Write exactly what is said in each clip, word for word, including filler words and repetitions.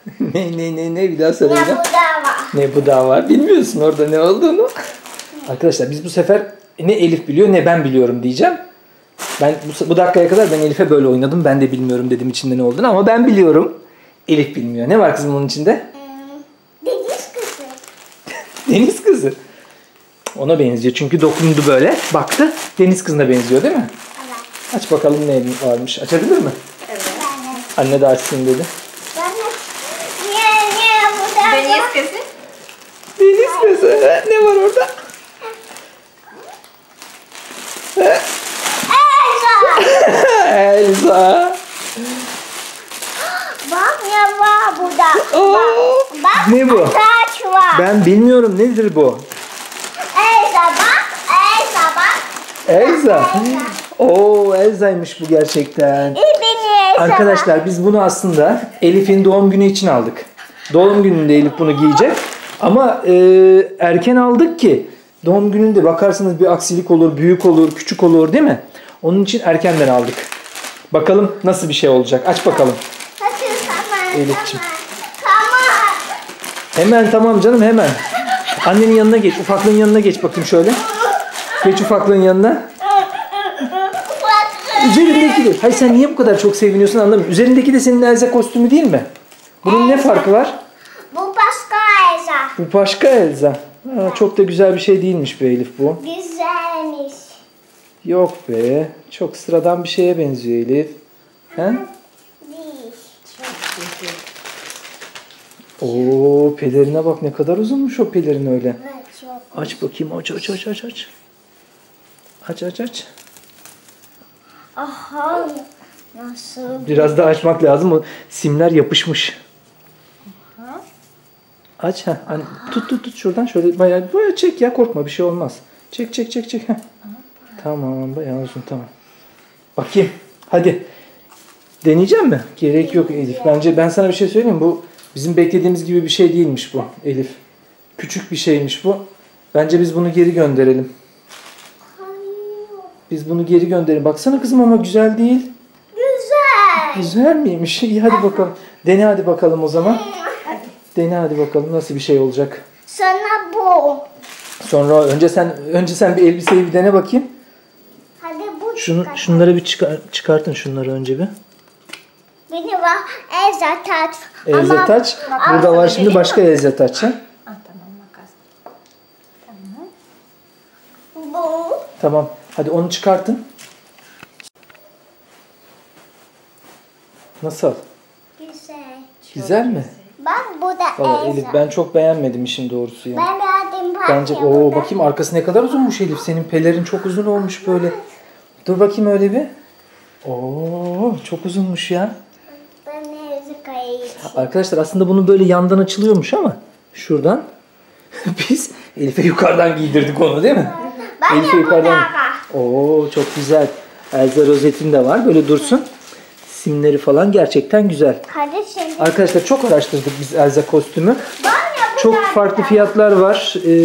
Ne ne ne ne bir daha söyle. Ne bu da var. Ne bu da var. Bilmiyorsun orada ne olduğunu. Arkadaşlar biz bu sefer ne Elif biliyor ne ben biliyorum diyeceğim. Ben bu, bu dakikaya kadar ben Elif'e böyle oynadım. Ben de bilmiyorum dedim içinde ne olduğunu ama ben biliyorum. Elif bilmiyor. Ne var kızım onun içinde? Hmm, deniz kızı. Deniz kızı. Ona benziyor çünkü dokundu böyle. Baktı. Deniz kızına benziyor değil mi? Evet. Aç bakalım ne varmış. Açabilir mi? Evet. Anne de açsın dedi. Ben de... Niye niye bu da Deniz var? kızı. Deniz kızı. Ne var orada? Elsa. Elsa. Bak ne var burada. Oo. Bak, bak Ne bu? taç var. Ben bilmiyorum nedir bu? Elsa bak. Elsa bak. Elsa. Oo Elsa'ymış bu gerçekten. İyi beni Elsa Arkadaşlar biz bunu aslında Elif'in doğum günü için aldık. Doğum gününde Elif bunu giyecek. Ama e, erken aldık ki doğum gününde bakarsınız bir aksilik olur, büyük olur, küçük olur değil mi? Onun için erkenden aldık. Bakalım nasıl bir şey olacak. Aç bakalım. Hadi tamam. Elif'ciğim. Tamam. Hemen tamam canım hemen. Annenin yanına geç. Ufaklığın yanına geç bakayım şöyle. Geç ufaklığın yanına. Üzerindeki de. Hayır sen niye bu kadar çok seviniyorsun anlamıyorum. Üzerindeki de senin Elsa kostümü değil mi? Bunun ne farkı var? Bu başka Elsa. Bu başka Elsa. Ha, çok da güzel bir şey değilmiş be Elif bu. Güzelmiş. Yok be. Çok sıradan bir şeye benziyor Elif. He? Değil. Oo pelerine bak ne kadar uzunmuş o pelerin öyle. Evet çok. Aç bakayım aç aç aç aç aç. Aç aç aç. Aha. Nasıl? Biraz daha açmak lazım. O simler yapışmış. Aha. Aç ha. Hani, tut tut tut şuradan şöyle bayağı bayağı çek ya korkma bir şey olmaz. Çek çek çek çek. Heh. Tamam bayağı uzun tamam. Bakayım. Hadi. Deneyeceğim mi? Gerek yok Elif. Bence ben sana bir şey söyleyeyim mi? Bu bizim beklediğimiz gibi bir şey değilmiş bu Elif. Küçük bir şeymiş bu. Bence biz bunu geri gönderelim. Biz bunu geri gönderelim. Baksana kızım ama güzel değil. Güzel. Güzel miymiş? İyi hadi bakalım. Dene hadi bakalım o zaman. Dene hadi bakalım nasıl bir şey olacak. Sana bu. Sonra önce sen önce sen bir elbiseyi bir dene bakayım. Hadi bu Şunu çıkar. şunları bir çıkar, çıkartın şunları önce bir. Beni var Elsa taç. Elza Ama taç. Burada var şimdi başka Elza taç. Ha? Ah, tamam makas. Tamam. bu. Tamam. Hadi onu çıkartın. Nasıl? Güzel. Güzel mi? Bak bu da Valla Elsa. Elif ben çok beğenmedim işin doğrusu ya. Ben beğendim bak. Bence ya o burada. bakayım arkası ne kadar uzunmuş Elif. Senin pelerin çok uzun olmuş böyle. Dur bakayım öyle bir. Oo çok uzunmuş ya. Ben Elsa kayayım. Arkadaşlar aslında bunu böyle yandan açılıyormuş ama şuradan biz Elif'e yukarıdan giydirdik onu değil mi? Ben Elif'e de yukarıdan. burada. Oo çok güzel. Elsa rozetin de var. Böyle dursun. Simleri falan gerçekten güzel. Kardeşim. Arkadaşlar çok araştırdık biz Elsa kostümü. Ben de Çok burada. farklı fiyatlar var. Ee,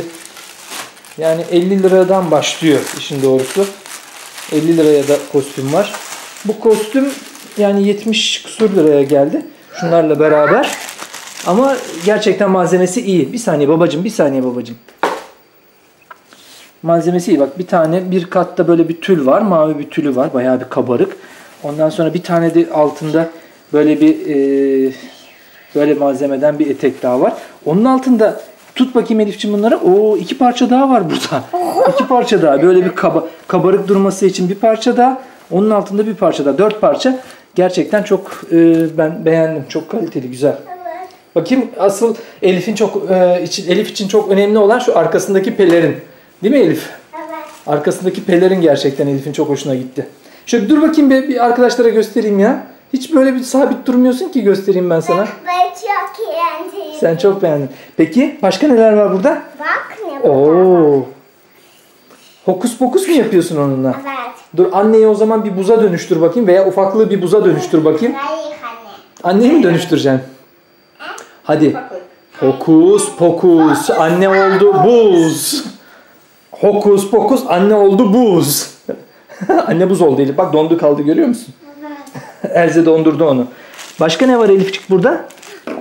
yani elli liradan başlıyor işin doğrusu. elli liraya da kostüm var. Bu kostüm yani yetmiş küsur liraya geldi. Şunlarla beraber. Ama gerçekten malzemesi iyi. Bir saniye babacığım, bir saniye babacığım. Malzemesi iyi. Bak bir tane bir katta böyle bir tül var. Mavi bir tülü var. Bayağı bir kabarık. Ondan sonra bir tane de altında böyle bir e, böyle malzemeden bir etek daha var. Onun altında tut bakayım Elif'ciğim bunları. Oo iki parça daha var burada. İki parça daha. Böyle bir kaba, kabarık durması için bir parça daha. Onun altında bir parça daha. Dört parça. Gerçekten çok e, ben beğendim. Çok kaliteli, güzel. Evet. Bakayım asıl Elif'in çok e, için Elif için çok önemli olan şu arkasındaki pelerin. Değil mi Elif? Evet. Arkasındaki pelerin gerçekten Elif'in çok hoşuna gitti. Şöyle dur bakayım bir, bir arkadaşlara göstereyim ya. Hiç böyle bir sabit durmuyorsun ki göstereyim ben sana. Ben çok eğlendim. Sen çok beğendin. Peki başka neler var burada? Bak ne burada. Oo. Hokus pokus mu yapıyorsun onunla? Evet. Dur anneyi o zaman bir buza dönüştür bakayım veya ufaklığı bir buza dönüştür bakayım. Hayır anne. Anneyi mi dönüştüreceksin? Hadi. Hokus pokus anne oldu buz. Hokus pokus anne oldu buz. Anne buz oldu Elif. Bak dondu kaldı görüyor musun? Evet. Elze dondurdu onu. Başka ne var Elifçik burada?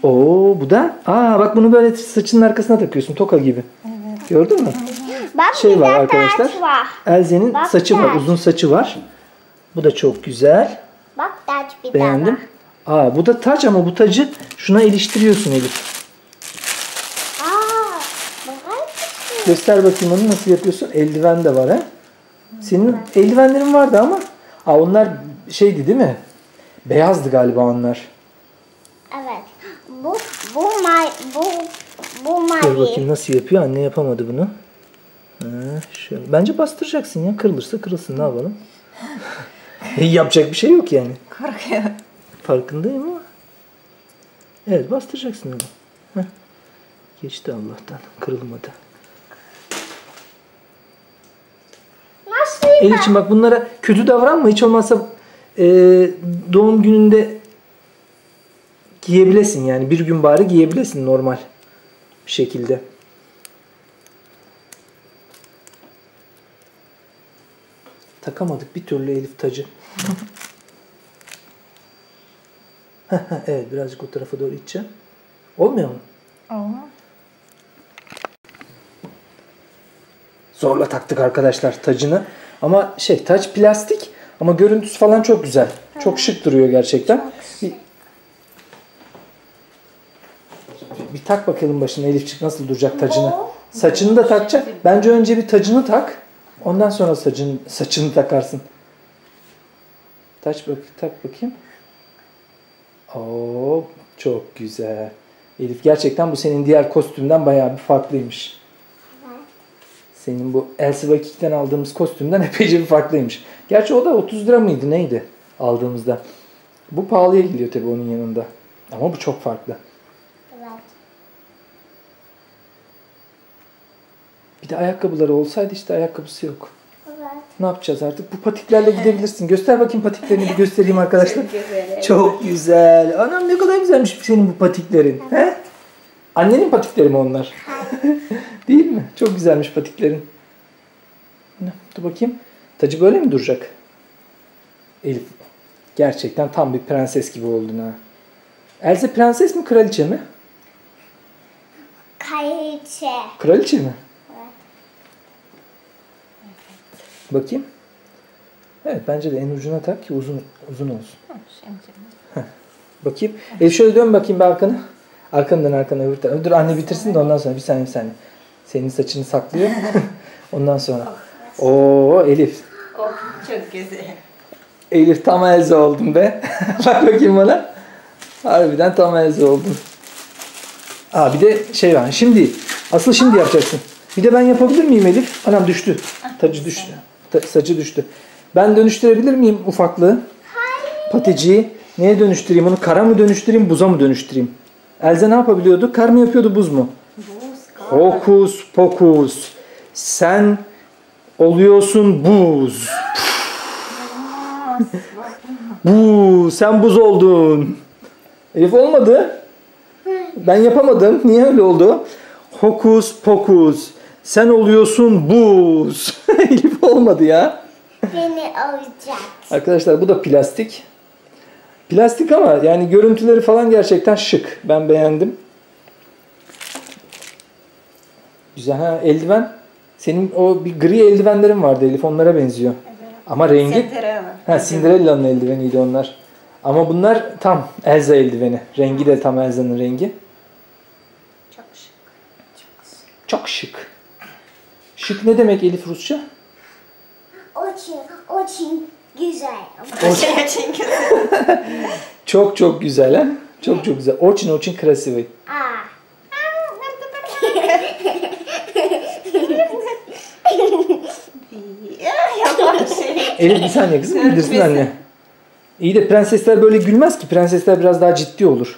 Oo bu da. Aa bak bunu böyle saçının arkasına takıyorsun toka gibi. Evet. Gördün mü? Bak Şey bir var de arkadaşlar. taç var. Elze'nin Bak saçı var. taç. Uzun saçı var. Bu da çok güzel. Bak taç bir Beğendim. daha var. Aa bu da taç ama bu tacı şuna iliştiriyorsun Elif. Aa, bak. Göster bakayım onu nasıl yapıyorsun. Eldiven de var ha. Senin eldivenlerin vardı ama. Aa onlar şeydi değil mi? Beyazdı galiba onlar. Evet. Bu bu may bu bu Dur bakayım mavi. nasıl yapıyor. Anne yapamadı bunu. Ha, şöyle. Bence bastıracaksın ya. Kırılırsa kırılsın ne yapalım. Yapacak bir şey yok yani. Korkuyor. Farkındayım ama. Evet bastıracaksın öyle. Heh. Geçti Allah'tan. Kırılmadı. Nasıl? Elif'ciğim bak bunlara kötü davranma. Hiç olmazsa e, doğum gününde giyebilesin yani. Bir gün bari giyebilesin normal bir şekilde. Takamadık bir türlü Elif tacı. Evet birazcık o tarafa doğru iteceğim. Olmuyor mu? Olmaz. Zorla taktık arkadaşlar tacını. Ama şey taç plastik ama görüntüsü falan çok güzel. Çok şık duruyor gerçekten. Bir, bir tak bakalım başına Elifçik nasıl duracak tacını. Saçını da takacak. Bence önce bir tacını tak. Ondan sonra saçını, saçını takarsın. Taç bak, tak bakayım. Oo, çok güzel. Elif gerçekten bu senin diğer kostümden bayağı bir farklıymış. Senin bu Elsie Vakik'ten aldığımız kostümden epeyce bir farklıymış. Gerçi o da otuz lira mıydı neydi aldığımızda. Bu pahalıya geliyor tabii onun yanında. Ama bu çok farklı. Evet. Bir de ayakkabıları olsaydı işte ayakkabısı yok. Evet. Ne yapacağız artık? Bu patiklerle gidebilirsin. Göster bakayım patiklerini bir göstereyim arkadaşlar. Çok güzel. Çok güzel. Anam ne kadar güzelmiş senin bu patiklerin. He? Annenin patikleri mi onlar? Değil mi? Çok güzelmiş patiklerin. Dur bakayım. Tacı böyle mi duracak? Elif. Gerçekten tam bir prenses gibi oldun ha. Elsa prenses mi kraliçe mi? Kraliçe. Kraliçe mi? Evet. Bakayım. Evet bence de en ucuna tak ki uzun uzun olsun. Şimdi. Bakayım. Elif şöyle dön bakayım bir arkana. Arkanı dön arkana öbür tarafa. Dur anne bitirsin de ondan sonra bir saniye bir saniye. Senin saçını saklıyor. Ondan sonra. Oo Elif. Oh çok güzel. Elif tam Elsa oldun be. Bak bakayım bana. Harbiden tam Elsa oldun. Aa bir de şey var. Şimdi. Asıl şimdi yapacaksın. Bir de ben yapabilir miyim Elif? Anam düştü. Tacı düştü. Ta- saçı düştü. Ben dönüştürebilir miyim ufaklığı? Hayır. Paticiyi. Neye dönüştüreyim onu? Kara mı dönüştüreyim, buza mı dönüştüreyim? Elsa ne yapabiliyordu? Kar mı yapıyordu, buz mu? Buz, kar. Hokus pokus. Sen oluyorsun buz. Bu sen buz oldun. Elif olmadı. Ben yapamadım. Niye öyle oldu? Hokus pokus. Sen oluyorsun buz. Elif olmadı ya. Beni alacak. Arkadaşlar bu da plastik. Plastik ama yani görüntüleri falan gerçekten şık. Ben beğendim. Güzel ha eldiven. Senin o bir gri eldivenlerin vardı Elif onlara benziyor. Evet. Ama rengi Cinderella. ha Cinderella'nın eldiveniydi onlar. Ama bunlar tam Elsa eldiveni. Rengi de tam Elsa'nın rengi. Çok şık. Çok şık. Çok şık. Şık ne demek Elif Rusça? Очень, очень güzel. Очень очень güzel. Çok çok güzel ha. Çok çok güzel. Очень очень красивый. Aa. Yapma şey. Elif bir saniye kızım bildirsin Görmesi. anne. İyi de prensesler böyle gülmez ki. Prensesler biraz daha ciddi olur.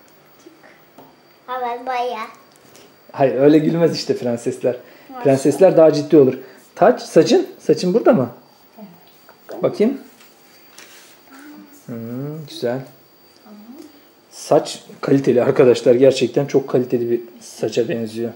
Evet bayağı. Hayır öyle gülmez işte prensesler. Prensesler daha ciddi olur. Taç, saçın. Saçın burada mı? Bakayım. Hmm, güzel. Saç kaliteli arkadaşlar. Gerçekten çok kaliteli bir saça benziyor.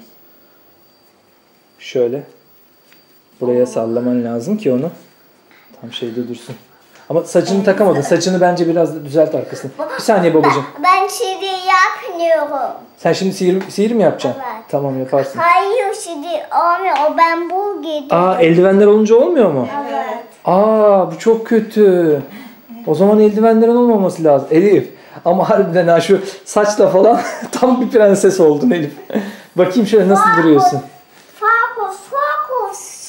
Şöyle. Buraya sallaman lazım ki onu tam şeyde dursun. Ama saçını takamadın. Saçını bence biraz da düzelt arkasını. Bir saniye babacığım. Ben, ben şimdi yapmıyorum. Sen şimdi sihir, sihir mi yapacaksın? Evet. Tamam yaparsın. Hayır şimdi olmuyor. Ben bu gidiyorum. Aa eldivenler olunca olmuyor mu? Evet. Aa bu çok kötü. O zaman eldivenlerin olmaması lazım. Elif. Ama harbiden ha şu saçla falan tam bir prenses oldun Elif. Bakayım şöyle nasıl duruyorsun. Fokus, fokus.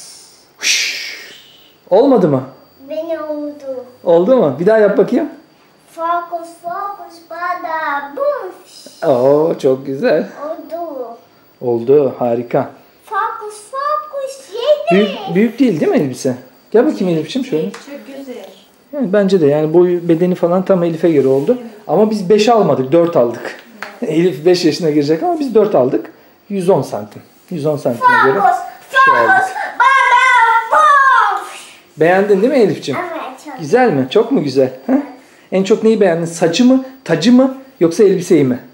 Olmadı mı? Beni oldu. Oldu mu? Bir daha yap bakayım. Fokus, fokus, bada, buş. Oo çok güzel. Oldu. Oldu harika. Fokus, fokus, yedi. Büyük, büyük değil değil mi elbise? Gel bakayım Elif'ciğim şöyle. Çok güzel. Yani bence de yani boyu bedeni falan tam Elif'e göre oldu. Ama biz beş almadık, dört aldık. Elif beş yaşına girecek ama biz dört aldık. yüz on santim. yüz on santime göre. Fokus, şey aldık. fokus, bada, buş. Beğendin değil mi Elif'ciğim? Evet, çok. Güzel mi? Çok mu güzel? Ha? En çok neyi beğendin? Saçı mı, tacı mı yoksa elbiseyi mi?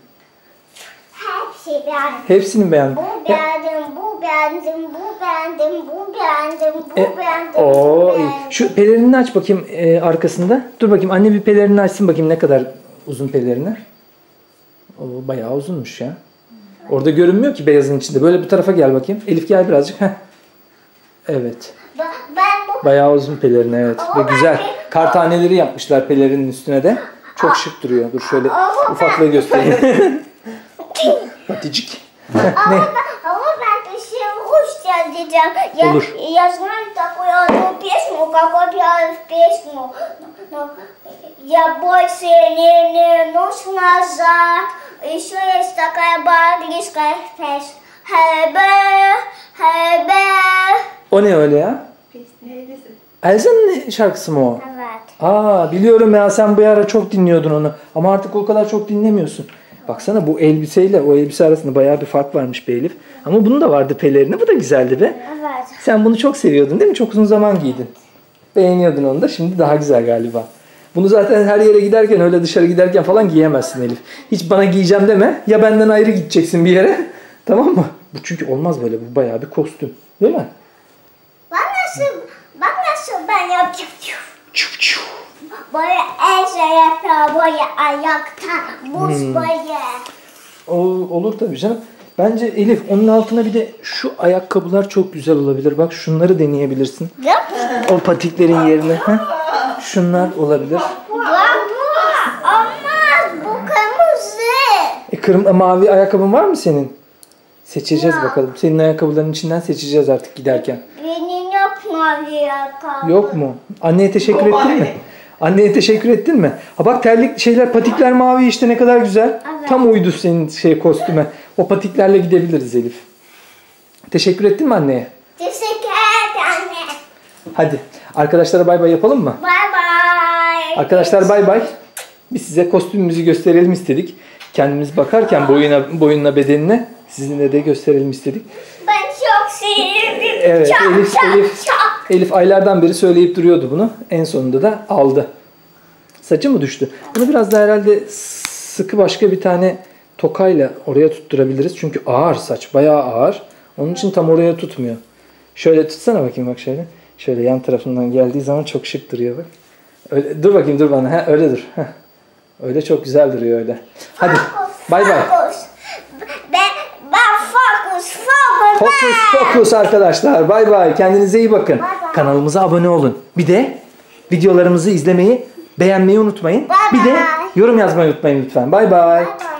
Hepsi beğendim. Hepsini mi beğendin? Bu beğendim, bu beğendim, bu beğendim, bu beğendim, bu E, beğendim, Oo, bu iyi. beğendim. Şu pelerinini aç bakayım e, arkasında. Dur bakayım anne bir pelerini açsın bakayım ne kadar uzun pelerini. O bayağı uzunmuş ya. Orada görünmüyor ki beyazın içinde. Böyle bu tarafa gel bakayım. Elif gel birazcık. Heh. Evet. Ba- Ben bu Bayağı uzun pelerin evet. Ve güzel. Kar taneleri yapmışlar pelerinin üstüne de. Çok şık duruyor. Dur şöyle ufaklığı göstereyim. Paticik. ama, ben, ama ben bir şey Rusça diyeceğim. Я, Olur. я знаю такую одну песню, какой пела песню. Но я больше не вернусь назад. Еще есть такая английская песня. Хэбэ, хэбэ. O ne öyle ya? Neydi? Elsa'nın şarkısı mı o? Evet. Aa biliyorum ya sen bu ara çok dinliyordun onu. Ama artık o kadar çok dinlemiyorsun. Baksana bu elbiseyle o elbise arasında bayağı bir fark varmış be Elif. Ama bunun da vardı pelerini. Bu da güzeldi be. Evet. Sen bunu çok seviyordun değil mi? Çok uzun zaman giydin. Beğeniyordun onu da. Şimdi daha güzel galiba. Bunu zaten her yere giderken öyle dışarı giderken falan giyemezsin Elif. Hiç bana giyeceğim deme. Ya benden ayrı gideceksin bir yere. Tamam mı? Bu çünkü olmaz böyle. Bu bayağı bir kostüm. Değil mi? Bak nasıl, bak nasıl ben yapacağım. Çuf çuf. Böyle el şey yapıyor, böyle ayakta, buz Hmm. böyle. O, olur tabii canım. Bence Elif onun altına bir de şu ayakkabılar çok güzel olabilir. Bak şunları deneyebilirsin. Yap. O patiklerin yerine. Ha? Şunlar olabilir. Bak bu, olmaz, bu kırmızı. E, kırm mavi ayakkabın var mı senin? Seçeceğiz bakalım. Senin ayakkabıların içinden seçeceğiz artık giderken. Benim yok mavi ayakkabı. Yok mu? Anneye teşekkür ettin mi? Anneye teşekkür ettin mi? Ha bak terlik şeyler patikler mavi işte ne kadar güzel. Evet. Tam uydu senin şey kostüme. O patiklerle gidebiliriz Elif. Teşekkür ettin mi anneye? Teşekkür ederim anne. Hadi arkadaşlara bay bay yapalım mı? Bye bye. Arkadaşlar bay bay. Biz size kostümümüzü gösterelim istedik. Kendimiz bakarken boyuna, boyunla bedenine sizinle de gösterelim istedik. Ben çok sevdim. Evet çok, Elif, çok, Elif, çok. Elif aylardan beri söyleyip duruyordu bunu. En sonunda da aldı. Saçı mı düştü? Bunu biraz da herhalde sıkı başka bir tane tokayla oraya tutturabiliriz. Çünkü ağır saç. Bayağı ağır. Onun için tam oraya tutmuyor. Şöyle tutsana bakayım bak şöyle. Şöyle yan tarafından geldiği zaman çok şık duruyor bak. Öyle, dur bakayım dur bana. Ha, öyle dur. Heh. Öyle çok güzel duruyor öyle. Hadi bay bay. Fokus. Ben, ben fokus, fokus. Fokus fokus arkadaşlar. Bay bay. Kendinize iyi bakın. bay. Kanalımıza abone olun. Bir de videolarımızı izlemeyi, beğenmeyi unutmayın. Bay Bir de bay. yorum yazmayı unutmayın lütfen. Bay bay. Bye bye.